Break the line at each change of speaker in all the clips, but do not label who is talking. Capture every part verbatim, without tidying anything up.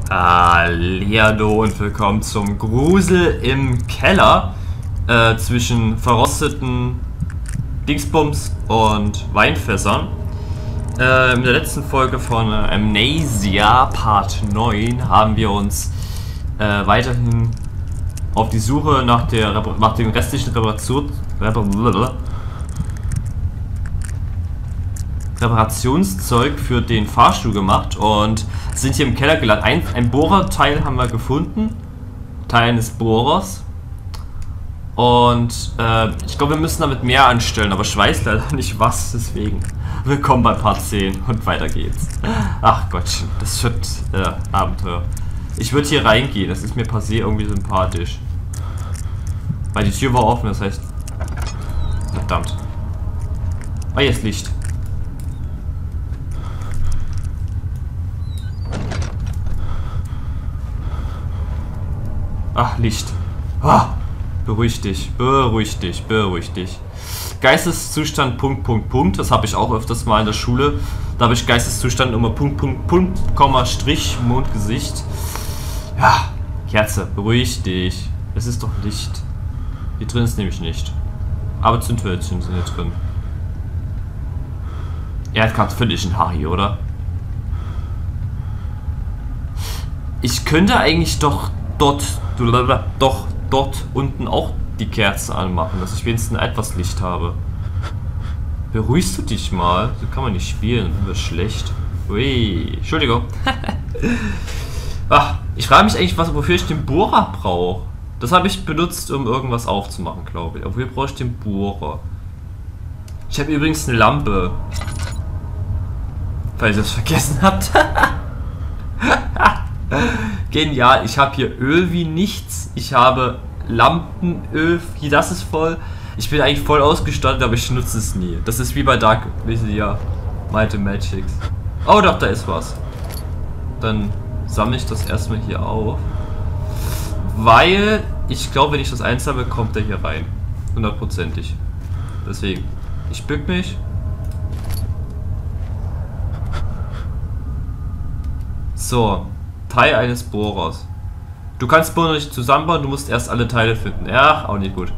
Hallihallo und willkommen zum Grusel im Keller äh, zwischen verrosteten Dingsbums und Weinfässern. Äh, in der letzten Folge von Amnesia Part neun haben wir uns äh, weiterhin auf die Suche nach, der, nach den restlichen Reparation, Reparationszeug für den Fahrstuhl gemacht und sind hier im Keller gelandet. Ein, ein Bohrerteil haben wir gefunden, Teil eines Bohrers. Und äh, ich glaube, wir müssen damit mehr anstellen, aber ich weiß leider nicht was, deswegen. Willkommen bei Part zehn und weiter geht's. Ach Gottchen, das wird äh, Abenteuer. Ich würde hier reingehen, das ist mir per se irgendwie sympathisch. Weil die Tür war offen, das heißt... Verdammt. Ah, jetzt Licht. Ach, Licht. Ah, beruhig dich, beruhig dich, beruhig dich. Geisteszustand, Punkt, Punkt, Punkt. Das habe ich auch öfters mal in der Schule. Da habe ich Geisteszustand immer Punkt, Punkt, Punkt, Komma, Strich, Mondgesicht. Ja, Kerze, beruhig dich. Es ist doch Licht. Hier drin ist nämlich nicht. Aber Zündhölzchen sind hier drin. Er hat gerade völlig ein Haar hier, oder? Ich könnte eigentlich doch dort, doch dort unten auch die Kerze anmachen, dass ich wenigstens etwas Licht habe. Beruhigst du dich mal? So kann man nicht spielen, das ist schlecht. Ui, Entschuldigung. Ach, ich frage mich eigentlich, was, wofür ich den Bohrer brauche. Das habe ich benutzt, um irgendwas aufzumachen, glaube ich. Aber wofür brauche ich den Bohrer? Ich habe übrigens eine Lampe. Falls ihr es vergessen habt. Genial, ich habe hier Öl wie nichts. Ich habe Lampenöl, hier das ist voll. Ich bin eigentlich voll ausgestattet, aber ich nutze es nie. Das ist wie bei Dark Vision, Might and Magics. Oh doch, da ist was. Dann sammle ich das erstmal hier auf. Weil ich glaube, wenn ich das einsammle, kommt der hier rein. Hundertprozentig. Deswegen, ich bück mich. So, Teil eines Bohrers. Du kannst Bohrer nicht zusammenbauen, du musst erst alle Teile finden. Ja, auch nicht gut.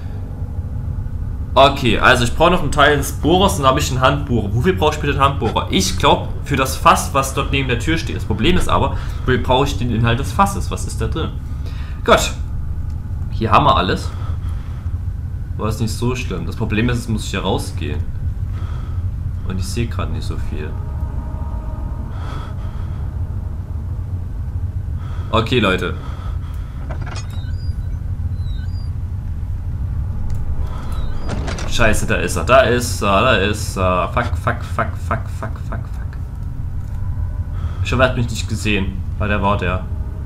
Okay, also ich brauche noch einen Teil des Bohrers und dann habe ich einen Handbohrer. Wofür brauche ich bitte einen Handbohrer? Ich glaube, für das Fass, was dort neben der Tür steht. Das Problem ist aber, wofür brauche ich den Inhalt des Fasses? Was ist da drin? Gut. Hier haben wir alles. War es nicht so schlimm. Das Problem ist, es muss hier rausgehen. Und ich sehe gerade nicht so viel. Okay, Leute. Scheiße, da ist er, da ist er, da ist er. Fuck, fuck, fuck, fuck, fuck, fuck, fuck. Ich hoffe, er hat mich nicht gesehen, weil der war der.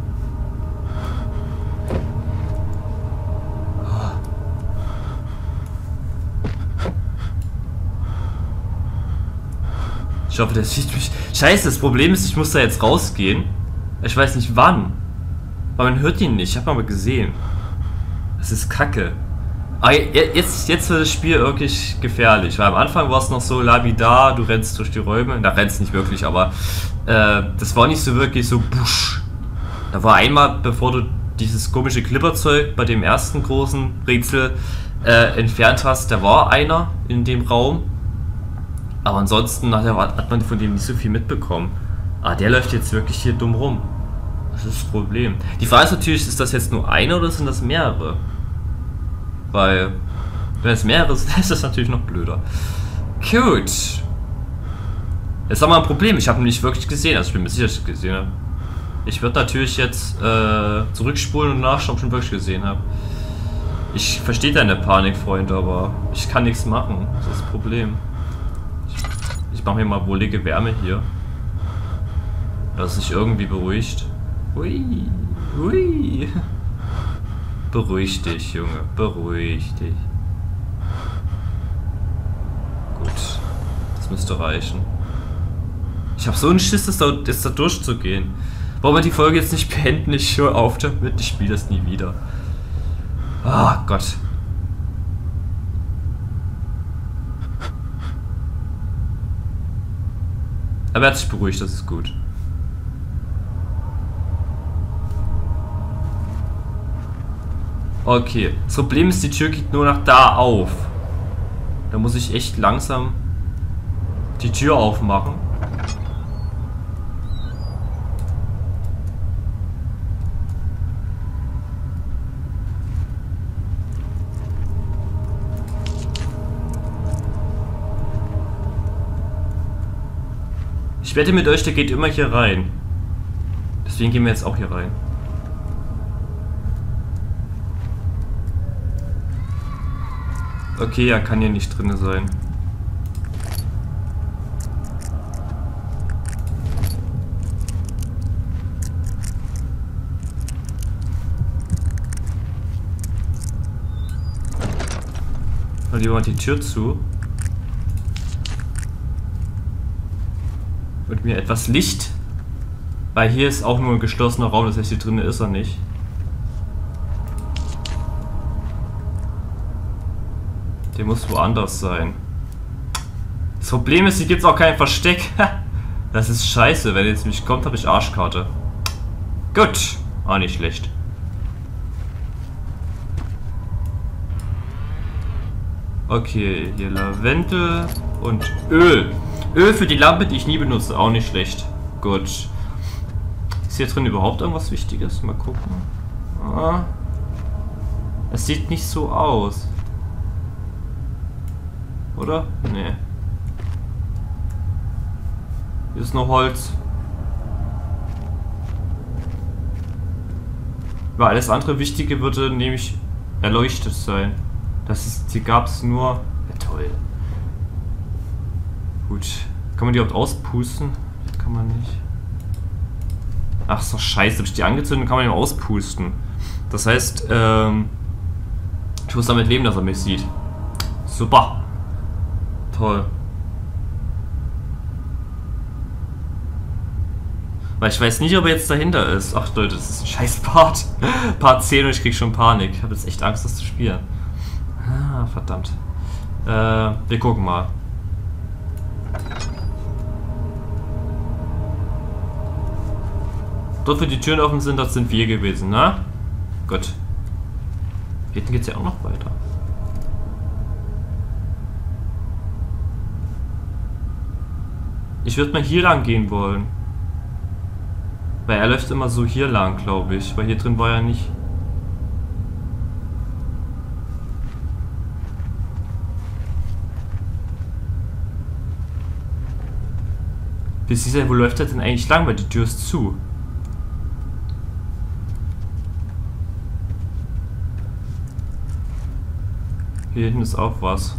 Ich hoffe, der sieht mich. Scheiße, das Problem ist, ich muss da jetzt rausgehen. Ich weiß nicht wann. Aber man hört ihn nicht. Ich habe ihn aber gesehen. Das ist Kacke. Aber jetzt, jetzt wird das Spiel wirklich gefährlich. Weil am Anfang war es noch so lapidar, du rennst durch die Räume. Da rennst nicht wirklich, aber äh, das war nicht so wirklich so busch. Da war einmal, bevor du dieses komische Clipperzeug bei dem ersten großen Rätsel äh, entfernt hast, da war einer in dem Raum. Aber ansonsten nachher hat man von dem nicht so viel mitbekommen. Ah, der läuft jetzt wirklich hier dumm rum. Das ist das Problem. Die Frage ist natürlich, ist das jetzt nur einer oder sind das mehrere? Weil, wenn es mehrere sind, ist das natürlich noch blöder. Gut. Jetzt haben wir ein Problem. Ich habe ihn nicht wirklich gesehen. Also ich bin mir sicher, dass ich ihn gesehen habe. Ich würde natürlich jetzt äh, zurückspulen und nachschauen, ob ich ihn wirklich gesehen habe. Ich verstehe deine Panik, Freund, aber ich kann nichts machen. Das ist das Problem. Ich, ich mache mir mal wohlige Wärme hier. Dass sich irgendwie beruhigt. Hui, hui. Beruhig dich, Junge. Beruhig dich. Gut. Das müsste reichen. Ich habe so einen Schiss, dass da, dass da durchzugehen. Wollen wir die Folge jetzt nicht beenden? Ich höre auf damit. Ich spiele das nie wieder. Ah, Gott. Aber er hat sich beruhigt, das ist gut. Okay. Das Problem ist, die Tür geht nur nach da auf. Da muss ich echt langsam die Tür aufmachen. Ich wette mit euch, der geht immer hier rein. Deswegen gehen wir jetzt auch hier rein. Okay, er kann hier nicht drin sein. Mal lieber mal die Tür zu. Und mir etwas Licht. Weil hier ist auch nur ein geschlossener Raum, das heißt, hier drin ist er nicht. Der muss woanders sein. Das Problem ist, hier gibt es auch kein Versteck. Das ist scheiße. Wenn er jetzt nicht kommt, habe ich Arschkarte. Gut. Auch nicht schlecht. Okay, hier Lavendel und Öl. Öl für die Lampe, die ich nie benutze. Auch nicht schlecht. Gut. Ist hier drin überhaupt irgendwas Wichtiges? Mal gucken. Ah. Es sieht nicht so aus. Oder? Nee. Hier ist nur Holz. Weil alles andere Wichtige würde nämlich erleuchtet sein. Das ist, hier gab es nur... Ja, toll. Gut. Kann man die überhaupt auspusten? Das kann man nicht. Ach so, scheiße. Hab ich die angezündet, kann man ihn auspusten. Das heißt, ähm... ich muss damit leben, dass er mich sieht. Super. Toll. Weil ich weiß nicht, ob er jetzt dahinter ist. Ach Leute, das ist ein scheiß Part. Part zehn und ich krieg schon Panik. Ich habe jetzt echt Angst, das zu spielen. Ah, verdammt. Äh, wir gucken mal. Dort, wo die Türen offen sind, das sind wir gewesen, ne? Gut. Hier hinten geht's ja auch noch weiter. Ich würde mal hier lang gehen wollen. Weil er läuft immer so hier lang, glaube ich. Weil hier drin war er nicht. Bis dieser, wo läuft er denn eigentlich lang? Weil die Tür ist zu. Hier hinten ist auch was.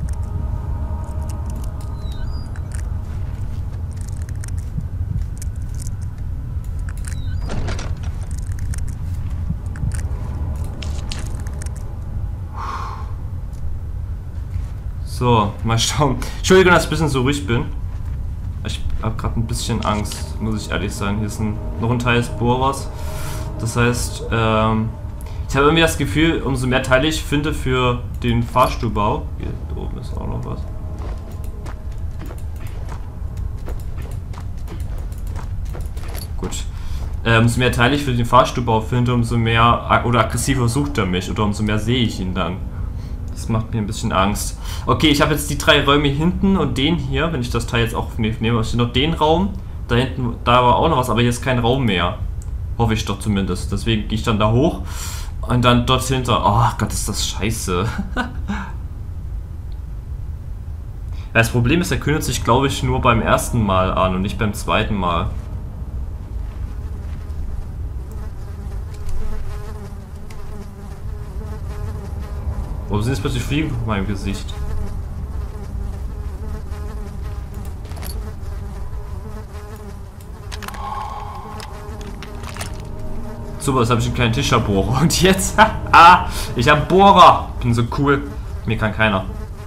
So, mal schauen. Entschuldigung, dass ich ein bisschen so ruhig bin. Ich habe gerade ein bisschen Angst, muss ich ehrlich sein. Hier ist ein, noch ein Teil des Bohrers. Das heißt, ähm, ich habe irgendwie das Gefühl, umso mehr Teile ich finde für den Fahrstuhlbau. Hier oben ist auch noch was. Gut. Äh, umso mehr Teile ich für den Fahrstuhlbau finde, umso mehr oder aggressiver sucht er mich oder umso mehr sehe ich ihn dann. Das macht mir ein bisschen Angst. Okay, ich habe jetzt die drei Räume hinten und den hier, wenn ich das Teil jetzt auch nehme, steht noch den Raum. Da hinten, da war auch noch was, aber hier ist kein Raum mehr. Hoffe ich doch zumindest. Deswegen gehe ich dann da hoch und dann dort hinter. Oh Gott, ist das scheiße. Das Problem ist, er kündigt sich, glaube ich, nur beim ersten Mal an und nicht beim zweiten Mal. Warum sind jetzt plötzlich Fliegen auf meinem Gesicht? Super, jetzt habe ich einen kleinen Tischerbohrer. Und jetzt? Ah, ich habe Bohrer. Bin so cool. Mir kann keiner.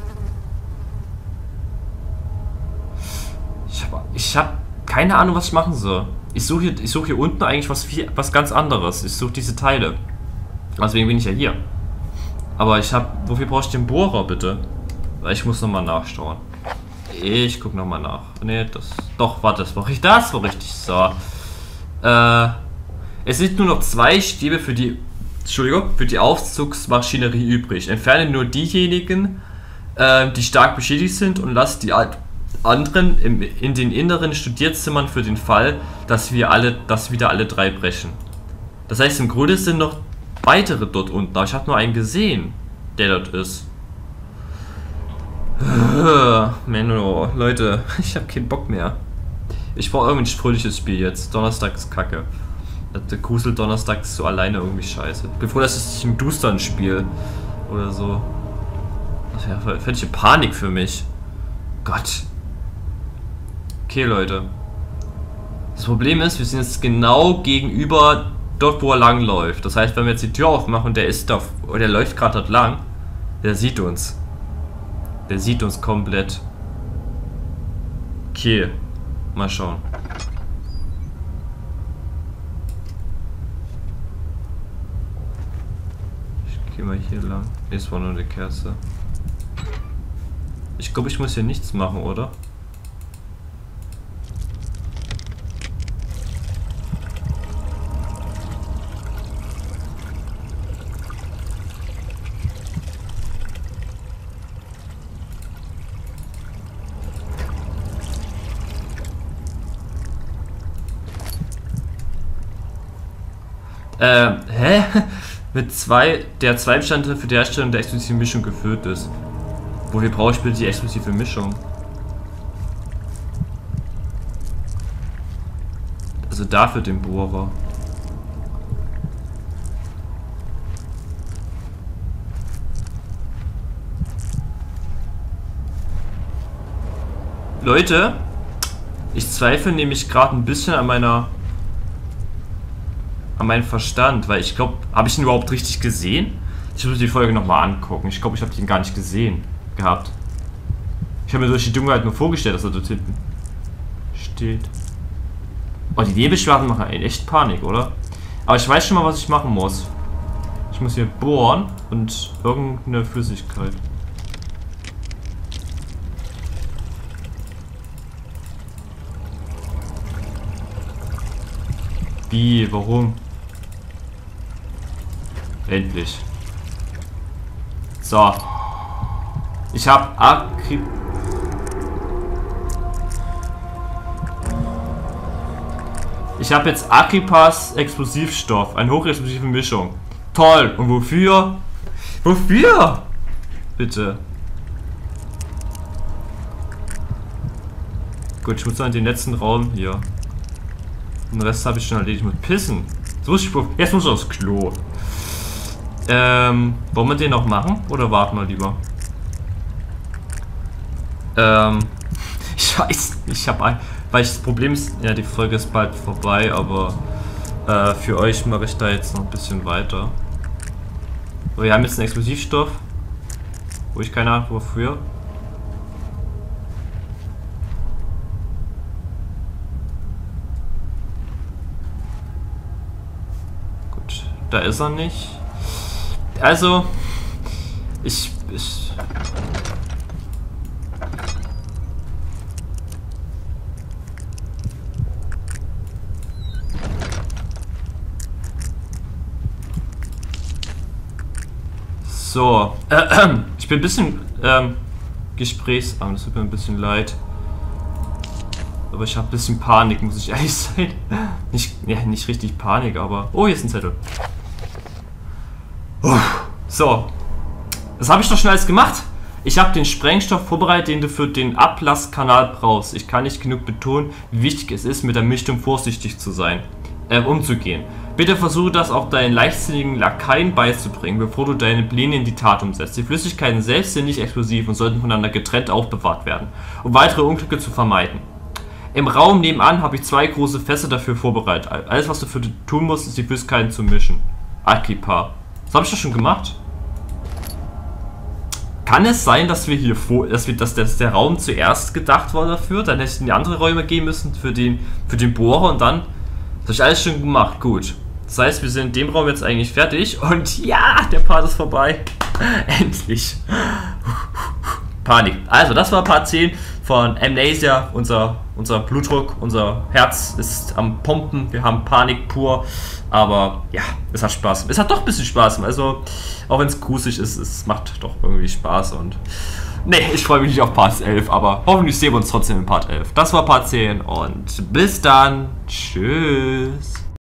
Ich habe ich hab keine Ahnung, was ich machen soll. Ich suche hier, ich suche hier unten eigentlich was, viel, was ganz anderes. Ich suche diese Teile. Deswegen bin ich ja hier. Aber ich habe... Wofür brauche ich den Bohrer, bitte? Weil ich muss nochmal nachschauen. Ich gucke nochmal nach. Ne, das... Doch, warte, das war richtig. Das war richtig. So. Äh... Es sind nur noch zwei Stäbe für die Entschuldigung, für die Aufzugsmaschinerie übrig. Entferne nur diejenigen, äh, die stark beschädigt sind und lass die anderen im, in den inneren Studierzimmern für den Fall, dass wir alle, dass wieder alle drei brechen. Das heißt, im Grunde sind noch weitere dort unten, aber ich habe nur einen gesehen, der dort ist. Menno, Leute, ich habe keinen Bock mehr. Ich brauche irgendwie ein fröhliches Spiel jetzt. Donnerstag ist kacke. Der Grusel-Donnerstag ist so alleine irgendwie scheiße. Ich bin froh, dass ich nicht im Dustern spiele. Oder so. Das wäre völlige Panik für mich. Gott. Okay, Leute. Das Problem ist, wir sind jetzt genau gegenüber dort, wo er lang läuft. Das heißt, wenn wir jetzt die Tür aufmachen und der ist da, oder der läuft gerade dort lang, der sieht uns. Der sieht uns komplett. Okay. Mal schauen. Ich gehe mal hier lang. Ne, es war nur eine Kerze. Ich glaube, ich muss hier nichts machen, oder? Äh, hä? Mit zwei, der zwei Bestandteil für die Herstellung der exklusiven Mischung gefüllt ist. Wofür brauche ich bitte die exklusive Mischung? Also dafür den Bohrer. Leute, ich zweifle nämlich gerade ein bisschen an meiner an meinen Verstand, weil ich glaube, habe ich ihn überhaupt richtig gesehen? Ich muss die Folge nochmal angucken. Ich glaube, ich habe den gar nicht gesehen gehabt. Ich habe mir durch die Dunkelheit nur vorgestellt, dass er dort hinten steht. Oh, die Nebelschwaden machen einen echt Panik, oder? Aber ich weiß schon mal, was ich machen muss. Ich muss hier bohren und irgendeine Flüssigkeit. Wie? Warum? Endlich. So. Ich habe Akri... Ich habe jetzt Akripas Explosivstoff. Eine hochexplosive Mischung. Toll. Und wofür? Wofür? Bitte. Gut, ich muss dann in den letzten Raum hier. Den Rest habe ich schon erledigt mit Pissen. So ist ich, jetzt muss ich aufs Klo. Ähm, wollen wir den noch machen? Oder warten wir lieber? Ähm, ich weiß nicht, ich habe ein... Weil ich, das Problem ist, ja, die Folge ist bald vorbei, aber äh, für euch mache ich da jetzt noch ein bisschen weiter. So, wir haben jetzt einen Explosivstoff, wo ich keine Ahnung wofür. Gut, da ist er nicht. Also, ich... ich So, äh, ich bin ein bisschen ähm, gesprächsarm, das tut mir ein bisschen leid. Aber ich habe ein bisschen Panik, muss ich ehrlich sein. Nicht, ja, nicht richtig Panik, aber... Oh, hier ist ein Zettel. Uff. So, das habe ich doch schon alles gemacht. Ich habe den Sprengstoff vorbereitet, den du für den Ablasskanal brauchst. Ich kann nicht genug betonen, wie wichtig es ist, mit der Mischung vorsichtig zu sein, äh, umzugehen. Bitte versuche das auch deinen leichtsinnigen Lakaien beizubringen, bevor du deine Pläne in die Tat umsetzt. Die Flüssigkeiten selbst sind nicht explosiv und sollten voneinander getrennt aufbewahrt werden, um weitere Unglücke zu vermeiden. Im Raum nebenan habe ich zwei große Fässer dafür vorbereitet. Alles, was du für tun musst, ist die Flüssigkeiten zu mischen. Akripa. Das habe ich doch schon gemacht. Kann es sein, dass wir hier vor, dass wir, dass der Raum zuerst gedacht war dafür, dann hätte ich in die anderen Räume gehen müssen für den, für den Bohrer und dann. Das habe ich alles schon gemacht. Gut. Das heißt, wir sind in dem Raum jetzt eigentlich fertig und ja, der Part ist vorbei. Endlich. Panik. Also, das war Part zehn von Amnesia. Unser, unser Blutdruck, unser Herz ist am Pumpen. Wir haben Panik pur. Aber ja, es hat Spaß. Es hat doch ein bisschen Spaß. Also, auch wenn es gruselig ist, es macht doch irgendwie Spaß. Und nee, ich freue mich nicht auf Part elf. Aber hoffentlich sehen wir uns trotzdem in Part elf. Das war Part zehn und bis dann. Tschüss.